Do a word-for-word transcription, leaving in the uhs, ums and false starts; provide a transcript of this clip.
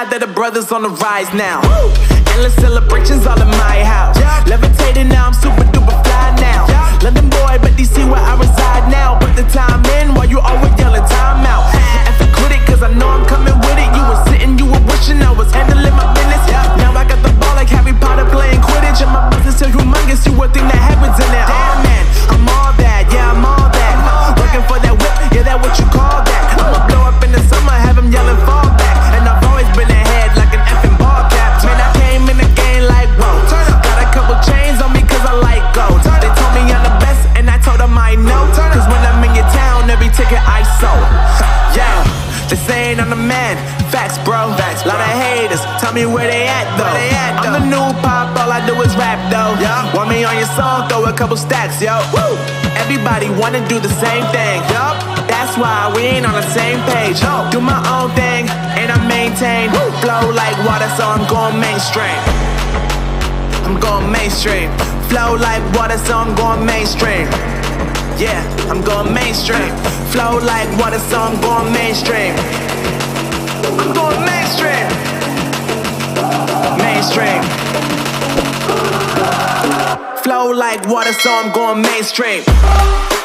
proud that the brothers on the rise now. Woo! Endless celebrations all in my house. Yeah. Levitating now, I'm super duper fly now. Yeah. London boy, but D C where I reside now. Put the time in while you always yelling time out. And for quit it, cause I know I'm coming with it. You were sitting, you were wishing I was handling my business. Yeah. Now I got the ball like Harry Potter playing Quidditch. And my business so humongous, you would think that happens in it. Damn man, I'm all that, yeah, I'm all that. Working for that whip, yeah, that what you call that. I'ma blow up in the summer, have them yelling fall back. And I've always been ahead like an effing ball cap. Man, I came in the game like, whoa. Got a couple chains on me cause I like gold. They told me I'm the best and I told them I know. Cause when I'm in your town, every ticket I sold. Yeah, they saying I'm the man. Facts, bro. Facts, lot of haters. Tell me where they at though. They at, though. I'm the new pop, all I do is rap though. Yeah. Want me on your song, throw a couple stacks, yo. Woo. Everybody wanna do the same thing. Yup. That's why we ain't on the same page. No. Do my own thing and I maintain. Woo. Flow like water, so I'm going mainstream. I'm going mainstream. Flow like water, so I'm going mainstream. Yeah, I'm going mainstream. Flow like water, so I'm going mainstream. I'm going mainstream. Mainstream. Flow like water, so I'm going mainstream.